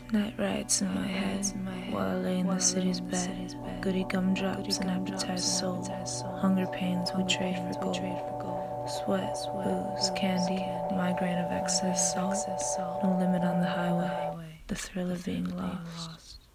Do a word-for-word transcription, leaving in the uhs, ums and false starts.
Night rides in my head while I lay in the city's bed. Goody gumdrops and appetized soul. Hunger pains we trade for gold. Sweat, booze, candy, migraine of excess salt. No limit on the highway. The thrill of being lost.